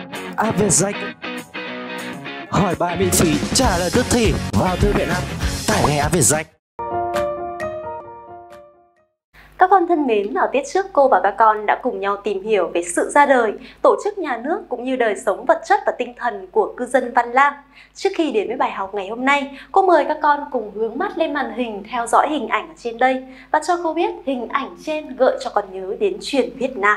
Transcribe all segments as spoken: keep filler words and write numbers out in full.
a vê ét i xê hỏi bài miễn phí, trả lời tức thì vào thư viện app, tải ngay a vê ét i xê. Các con thân mến, ở tiết trước cô và các con đã cùng nhau tìm hiểu về sự ra đời, tổ chức nhà nước cũng như đời sống vật chất và tinh thần của cư dân Văn Lang. Trước khi đến với bài học ngày hôm nay, cô mời các con cùng hướng mắt lên màn hình theo dõi hình ảnh ở trên đây và cho cô biết hình ảnh trên gợi cho con nhớ đến truyền thuyết nào.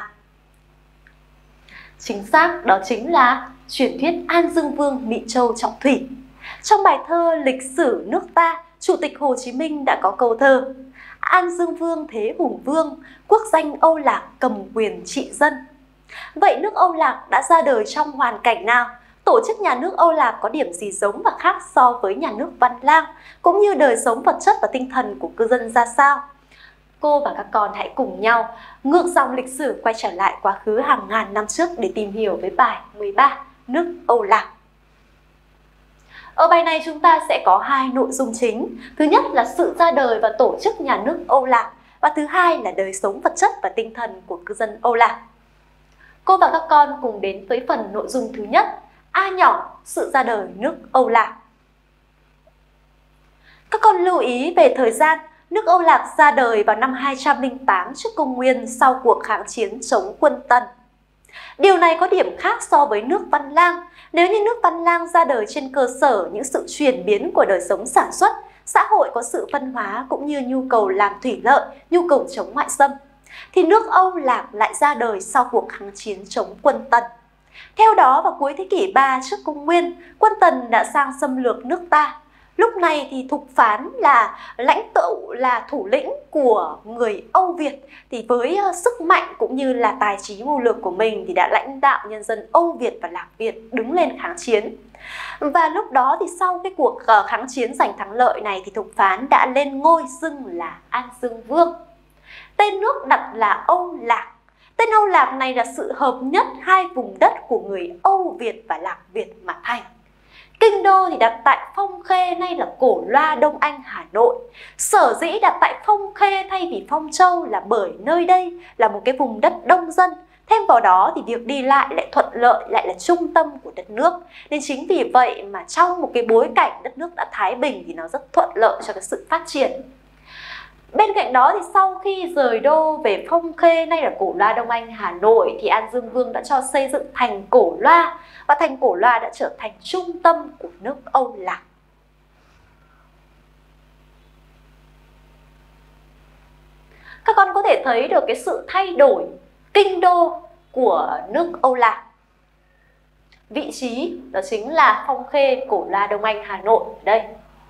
Chính xác, đó chính là truyền thuyết An Dương Vương Mị Châu Trọng Thủy. Trong bài thơ Lịch sử nước ta, Chủ tịch Hồ Chí Minh đã có câu thơ: An Dương Vương thế hùng vương, quốc danh Âu Lạc cầm quyền trị dân. Vậy nước Âu Lạc đã ra đời trong hoàn cảnh nào? Tổ chức nhà nước Âu Lạc có điểm gì giống và khác so với nhà nước Văn Lang? Cũng như đời sống vật chất và tinh thần của cư dân ra sao? Cô và các con hãy cùng nhau ngược dòng lịch sử quay trở lại quá khứ hàng ngàn năm trước để tìm hiểu với bài mười ba, nước Âu Lạc. Ở bài này chúng ta sẽ có hai nội dung chính. Thứ nhất là sự ra đời và tổ chức nhà nước Âu Lạc. Và thứ hai là đời sống vật chất và tinh thần của cư dân Âu Lạc. Cô và các con cùng đến với phần nội dung thứ nhất. A nhỏ, sự ra đời nước Âu Lạc. Các con lưu ý về thời gian. Nước Âu Lạc ra đời vào năm hai trăm lẻ tám trước công nguyên sau cuộc kháng chiến chống quân Tần. Điều này có điểm khác so với nước Văn Lang. Nếu như nước Văn Lang ra đời trên cơ sở những sự chuyển biến của đời sống sản xuất, xã hội có sự phân hóa cũng như nhu cầu làm thủy lợi, nhu cầu chống ngoại xâm, thì nước Âu Lạc lại ra đời sau cuộc kháng chiến chống quân Tần. Theo đó, vào cuối thế kỷ ba trước công nguyên, quân Tần đã sang xâm lược nước ta. Lúc này thì Thục Phán là lãnh tụ, là thủ lĩnh của người Âu Việt, thì với sức mạnh cũng như là tài trí mưu lược của mình thì đã lãnh đạo nhân dân Âu Việt và Lạc Việt đứng lên kháng chiến. Và lúc đó thì sau cái cuộc kháng chiến giành thắng lợi này thì Thục Phán đã lên ngôi xưng là An Dương Vương. Tên nước đặt là Âu Lạc. Tên Âu Lạc này là sự hợp nhất hai vùng đất của người Âu Việt và Lạc Việt mà thành. Kinh đô thì đặt tại Phong Khê, nay là Cổ Loa, Đông Anh, Hà Nội. Sở dĩ đặt tại Phong Khê thay vì Phong Châu là bởi nơi đây là một cái vùng đất đông dân. Thêm vào đó thì việc đi lại lại thuận lợi, lại là trung tâm của đất nước. Nên chính vì vậy mà trong một cái bối cảnh đất nước đã thái bình thì nó rất thuận lợi cho cái sự phát triển. Bên cạnh đó thì sau khi rời đô về Phong Khê, nay là Cổ Loa, Đông Anh, Hà Nội, thì An Dương Vương đã cho xây dựng thành Cổ Loa. Và thành Cổ Loa đã trở thành trung tâm của nước Âu Lạc. Các con có thể thấy được cái sự thay đổi kinh đô của nước Âu Lạc. Vị trí đó chính là Phong Khê, Cổ Loa, Đông Anh, Hà Nội ở đây.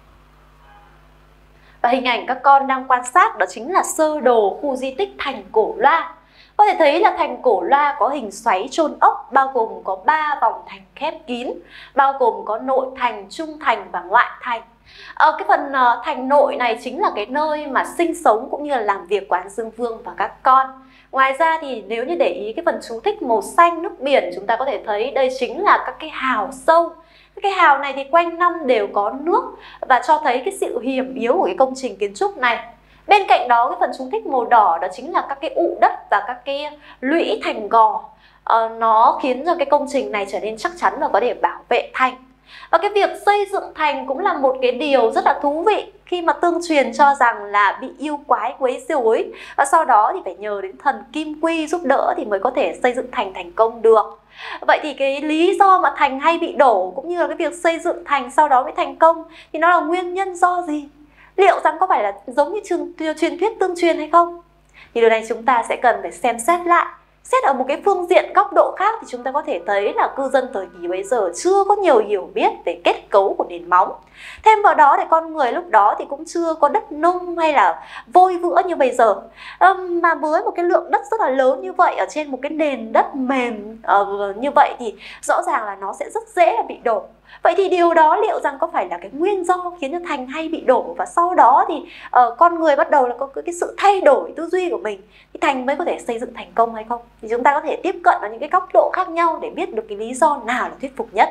Và hình ảnh các con đang quan sát đó chính là sơ đồ khu di tích thành Cổ Loa. Có thể thấy là thành Cổ Loa có hình xoáy chôn ốc, bao gồm có ba vòng thành khép kín, bao gồm có nội thành, trung thành và ngoại thành. Ở cái phần uh, thành nội này chính là cái nơi mà sinh sống cũng như là làm việc của An Dương Vương và các con. Ngoài ra thì nếu như để ý cái phần chú thích màu xanh nước biển, chúng ta có thể thấy đây chính là các cái hào sâu. Cái hào này thì quanh năm đều có nước và cho thấy cái sự hiểm yếu của cái công trình kiến trúc này. Bên cạnh đó cái phần chú thích màu đỏ đó chính là các cái ụ đất và các cái lũy thành gò. Ờ, nó khiến cho cái công trình này trở nên chắc chắn và có thể bảo vệ thành. Và cái việc xây dựng thành cũng là một cái điều rất là thú vị khi mà tương truyền cho rằng là bị yêu quái quấy rối và sau đó thì phải nhờ đến thần Kim Quy giúp đỡ thì mới có thể xây dựng thành thành công được. Vậy thì cái lý do mà thành hay bị đổ cũng như là cái việc xây dựng thành sau đó mới thành công thì nó là nguyên nhân do gì? Liệu rằng có phải là giống như trường, truyền thuyết tương truyền hay không? Thì điều này chúng ta sẽ cần phải xem xét lại. Xét ở một cái phương diện góc độ khác thì chúng ta có thể thấy là cư dân thời kỳ bây giờ chưa có nhiều hiểu biết về kết cấu của nền móng. Thêm vào đó thì con người lúc đó thì cũng chưa có đất nung hay là vôi vữa như bây giờ. À, mà với một cái lượng đất rất là lớn như vậy ở trên một cái nền đất mềm uh, như vậy thì rõ ràng là nó sẽ rất dễ là bị đổ. Vậy thì điều đó liệu rằng có phải là cái nguyên do khiến cho thành hay bị đổ và sau đó thì uh, con người bắt đầu là có cái sự thay đổi tư duy của mình thì thành mới có thể xây dựng thành công hay không? Thì chúng ta có thể tiếp cận vào những cái góc độ khác nhau để biết được cái lý do nào là thuyết phục nhất.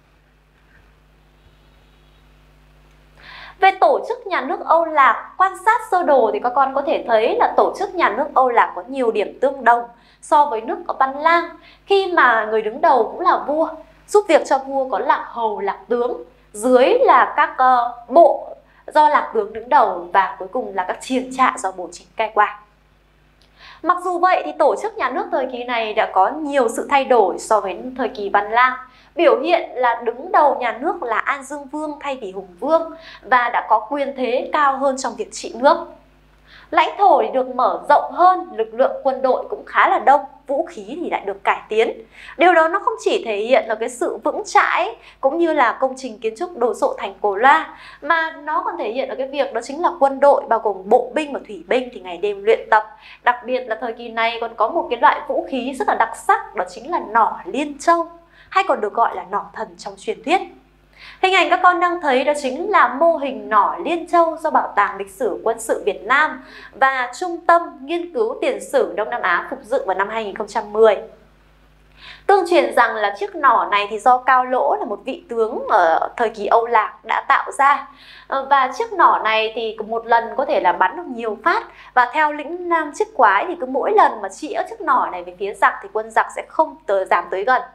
Về tổ chức nhà nước Âu Lạc, quan sát sơ đồ thì các con có thể thấy là tổ chức nhà nước Âu Lạc có nhiều điểm tương đồng. so với nước ở Văn Lang, khi mà người đứng đầu cũng là vua, giúp việc cho vua có lạc hầu, lạc tướng, dưới là các uh, bộ do lạc tướng đứng đầu, và cuối cùng là các triều trại do bổ chính cai quản. Mặc dù vậy thì tổ chức nhà nước thời kỳ này đã có nhiều sự thay đổi so với thời kỳ Văn Lang. Biểu hiện là đứng đầu nhà nước là An Dương Vương thay vì Hùng Vương, và đã có quyền thế cao hơn trong việc trị nước. Lãnh thổ thì được mở rộng hơn, lực lượng quân đội cũng khá là đông, vũ khí thì lại được cải tiến. Điều đó nó không chỉ thể hiện là cái sự vững chãi cũng như là công trình kiến trúc đồ sộ thành Cổ Loa, mà nó còn thể hiện ở cái việc đó chính là quân đội bao gồm bộ binh và thủy binh thì ngày đêm luyện tập. Đặc biệt là thời kỳ này còn có một cái loại vũ khí rất là đặc sắc, đó chính là nỏ Liên Châu, hay còn được gọi là nỏ thần trong truyền thuyết. Hình ảnh các con đang thấy đó chính là mô hình nỏ Liên Châu do Bảo tàng Lịch sử Quân sự Việt Nam và Trung tâm Nghiên cứu Tiền sử Đông Nam Á phục dựng vào năm hai nghìn không trăm mười. Tương truyền rằng là chiếc nỏ này thì do Cao Lỗ là một vị tướng ở thời kỳ Âu Lạc đã tạo ra. Và chiếc nỏ này thì một lần có thể là bắn được nhiều phát, và theo lĩnh nam chiếc quái thì cứ mỗi lần mà chĩa chiếc nỏ này về phía giặc thì quân giặc sẽ không tới, dám tới gần.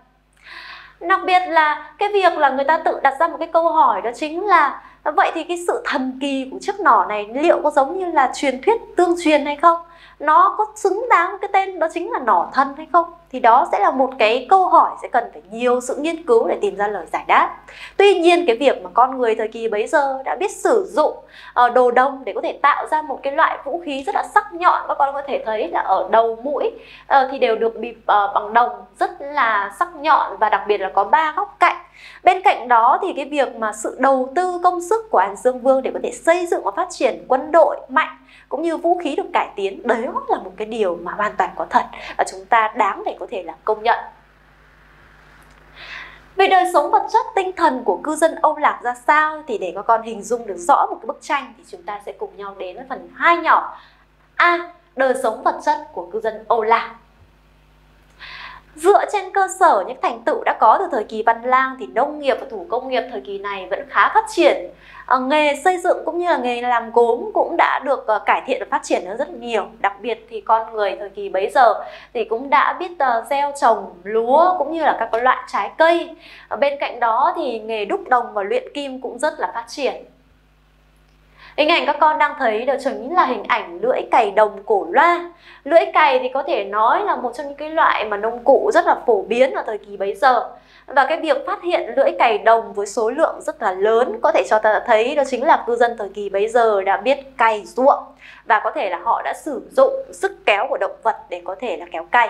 Đặc biệt là cái việc là người ta tự đặt ra một cái câu hỏi, đó chính là vậy thì cái sự thần kỳ của chiếc nỏ này liệu có giống như là truyền thuyết tương truyền hay không? Nó có xứng đáng với cái tên đó chính là nỏ thần hay không? Thì đó sẽ là một cái câu hỏi sẽ cần phải nhiều sự nghiên cứu để tìm ra lời giải đáp. Tuy nhiên cái việc mà con người thời kỳ bấy giờ đã biết sử dụng uh, đồ đồng để có thể tạo ra một cái loại vũ khí rất là sắc nhọn, các con có thể thấy là ở đầu mũi uh, thì đều được bịp uh, bằng đồng rất là sắc nhọn, và đặc biệt là có ba góc cạnh. Bên cạnh đó thì cái việc mà sự đầu tư công sức của An Dương Vương để có thể xây dựng và phát triển quân đội mạnh cũng như vũ khí được cải tiến, đấy là một cái điều mà hoàn toàn có thật và chúng ta đáng để có thể là công nhận. Về đời sống vật chất tinh thần của cư dân Âu Lạc ra sao thì để các con hình dung được rõ một cái bức tranh thì chúng ta sẽ cùng nhau đến với phần hai nhỏ. A. Đời sống vật chất của cư dân Âu Lạc. Dựa trên cơ sở những thành tựu đã có từ thời kỳ Văn Lang thì nông nghiệp và thủ công nghiệp thời kỳ này vẫn khá phát triển. À, nghề xây dựng cũng như là nghề làm gốm cũng đã được uh, cải thiện và phát triển hơn rất nhiều. Đặc biệt thì con người thời kỳ bấy giờ thì cũng đã biết uh, gieo trồng lúa cũng như là các loại trái cây. À, bên cạnh đó thì nghề đúc đồng và luyện kim cũng rất là phát triển. Hình ảnh các con đang thấy đó chính là hình ảnh lưỡi cày đồng Cổ Loa. Lưỡi cày thì có thể nói là một trong những cái loại mà nông cụ rất là phổ biến ở thời kỳ bấy giờ. Và cái việc phát hiện lưỡi cày đồng với số lượng rất là lớn có thể cho ta thấy đó chính là cư dân thời kỳ bấy giờ đã biết cày ruộng, và có thể là họ đã sử dụng sức kéo của động vật để có thể là kéo cày.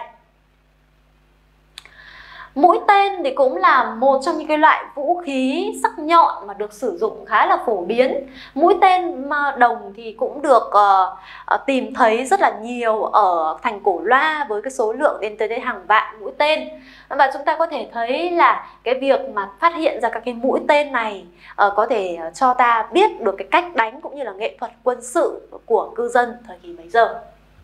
Mũi tên thì cũng là một trong những cái loại vũ khí sắc nhọn mà được sử dụng khá là phổ biến. Mũi tên đồng thì cũng được uh, tìm thấy rất là nhiều ở thành Cổ Loa với cái số lượng lên tới đến hàng vạn mũi tên. Và chúng ta có thể thấy là cái việc mà phát hiện ra các cái mũi tên này uh, có thể cho ta biết được cái cách đánh cũng như là nghệ thuật quân sự của cư dân thời kỳ bấy giờ.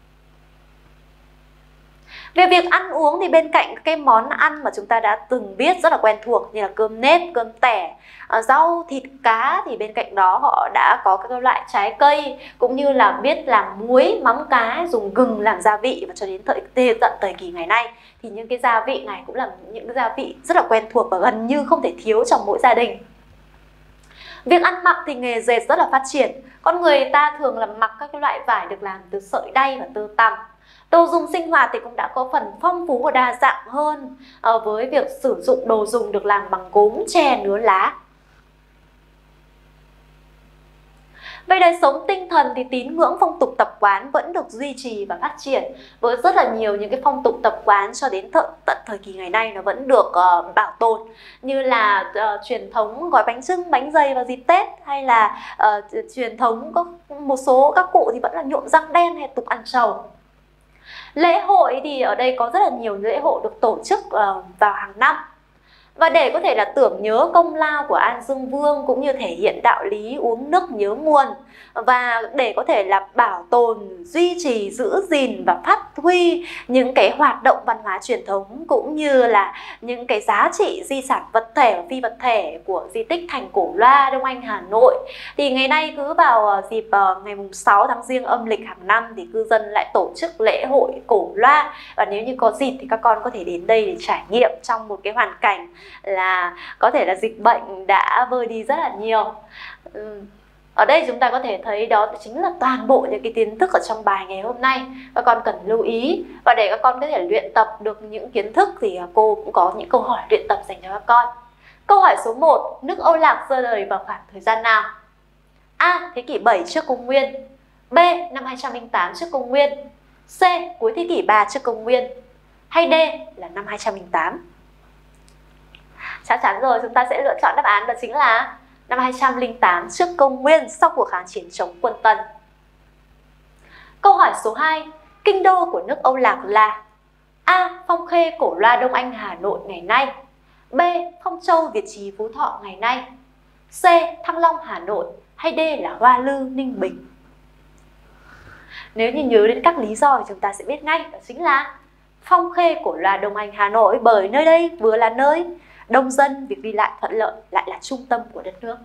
Về việc ăn uống thì bên cạnh cái món ăn mà chúng ta đã từng biết rất là quen thuộc như là cơm nếp, cơm tẻ, rau, thịt, cá, thì bên cạnh đó họ đã có các loại trái cây cũng như là biết làm muối, mắm cá, dùng gừng làm gia vị, và cho đến thời tận thời kỳ ngày nay thì những cái gia vị này cũng là những cái gia vị rất là quen thuộc và gần như không thể thiếu trong mỗi gia đình. Việc ăn mặc thì nghề dệt rất là phát triển. Con người ta thường là mặc các cái loại vải được làm từ sợi đay và tơ tằm. Đồ dùng sinh hoạt thì cũng đã có phần phong phú và đa dạng hơn uh, với việc sử dụng đồ dùng được làm bằng gốm, tre, nứa lá. Về đời sống tinh thần thì tín ngưỡng, phong tục tập quán vẫn được duy trì và phát triển, với rất là nhiều những cái phong tục tập quán cho đến th tận thời kỳ ngày nay nó vẫn được uh, bảo tồn, như là uh, truyền thống gói bánh chưng, bánh dày vào dịp Tết, hay là uh, truyền thống có một số các cụ thì vẫn là nhuộm răng đen hay tục ăn trầu. Lễ hội thì ở đây có rất là nhiều lễ hội được tổ chức uh, vào hàng năm. Và để có thể là tưởng nhớ công lao của An Dương Vương cũng như thể hiện đạo lý uống nước nhớ nguồn, và để có thể là bảo tồn, duy trì, giữ gìn và phát huy những cái hoạt động văn hóa truyền thống cũng như là những cái giá trị di sản vật thể và phi vật thể của di tích Thành Cổ Loa, Đông Anh, Hà Nội, thì ngày nay cứ vào dịp ngày sáu tháng Giêng âm lịch hàng năm thì cư dân lại tổ chức lễ hội Cổ Loa. Và nếu như có dịp thì các con có thể đến đây để trải nghiệm trong một cái hoàn cảnh là có thể là dịch bệnh đã vơi đi rất là nhiều. Ở đây chúng ta có thể thấy đó chính là toàn bộ những cái kiến thức ở trong bài ngày hôm nay. Các con cần lưu ý, và để các con có thể luyện tập được những kiến thức thì cô cũng có những câu hỏi luyện tập dành cho các con. Câu hỏi số một, nước Âu Lạc ra đời vào khoảng thời gian nào? A. Thế kỷ bảy trước công nguyên. B. Năm hai trăm lẻ tám trước công nguyên. C. Cuối thế kỷ ba trước công nguyên. Hay D. Là năm hai trăm lẻ tám? Chắc chắn rồi, chúng ta sẽ lựa chọn đáp án đó chính là năm hai trăm lẻ tám trước công nguyên, sau cuộc kháng chiến chống quân Tần. Câu hỏi số hai, kinh đô của nước Âu Lạc là A. Phong Khê, Cổ Loa, Đông Anh, Hà Nội ngày nay. B. Phong Châu, Việt Trì, Phú Thọ ngày nay. C. Thăng Long, Hà Nội. Hay D là Hoa Lư, Ninh Bình? Nếu như nhớ đến các lý do thì chúng ta sẽ biết ngay, đó chính là Phong Khê, Cổ Loa, Đông Anh, Hà Nội, bởi nơi đây vừa là nơi đông dân, việc đi lại thuận lợi, lại là trung tâm của đất nước.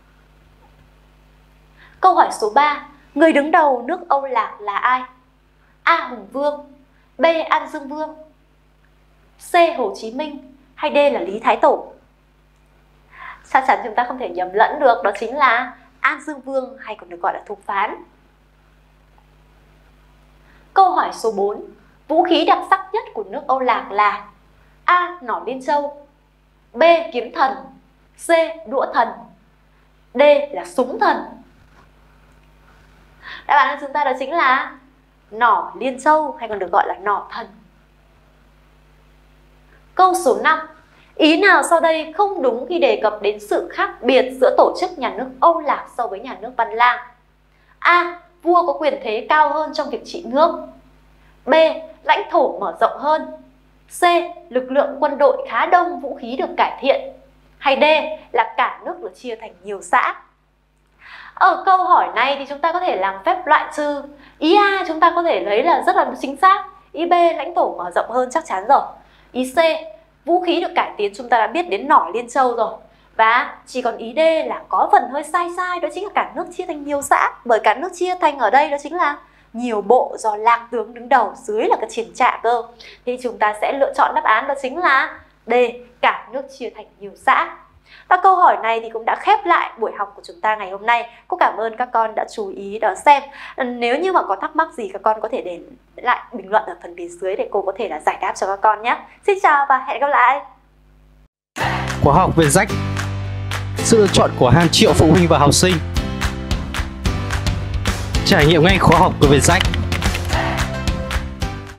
Câu hỏi số ba, người đứng đầu nước Âu Lạc là ai? A. Hùng Vương. B. An Dương Vương. C. Hồ Chí Minh. Hay D là Lý Thái Tổ? Chắc chắn chúng ta không thể nhầm lẫn được, đó chính là An Dương Vương, hay còn được gọi là Thục Phán. Câu hỏi số bốn, vũ khí đặc sắc nhất của nước Âu Lạc là A. Nỏ Liên Châu. B. Kiếm thần. C. Đũa thần. D là súng thần? Đáp án của chúng ta đó chính là nỏ Liên Châu, hay còn được gọi là nỏ thần. Câu số năm, ý nào sau đây không đúng khi đề cập đến sự khác biệt giữa tổ chức nhà nước Âu Lạc so với nhà nước Văn Lang? A. Vua có quyền thế cao hơn trong việc trị nước. B. Lãnh thổ mở rộng hơn. C. Lực lượng quân đội khá đông, vũ khí được cải thiện. Hay D là cả nước được chia thành nhiều xã? Ở câu hỏi này thì chúng ta có thể làm phép loại trừ. Ý A chúng ta có thể lấy là rất là chính xác. Ý B lãnh thổ mở rộng hơn chắc chắn rồi. Ý C vũ khí được cải tiến chúng ta đã biết đến nỏ Liên Châu rồi. Và chỉ còn ý D là có phần hơi sai sai, đó chính là cả nước chia thành nhiều xã. Bởi cả nước chia thành ở đây đó chính là nhiều bộ do Lạc tướng đứng đầu, dưới là cái triển trạ cơ. Thì chúng ta sẽ lựa chọn đáp án đó chính là D, cả nước chia thành nhiều xã. Và câu hỏi này thì cũng đã khép lại buổi học của chúng ta ngày hôm nay. Cô cảm ơn các con đã chú ý đón xem. Nếu như mà có thắc mắc gì các con có thể để lại bình luận ở phần phía dưới để cô có thể là giải đáp cho các con nhé. Xin chào và hẹn gặp lại. Khóa học về rách, sự lựa chọn của hàng triệu phụ huynh và học sinh. Trải nghiệm ngay khóa học của Vietjet.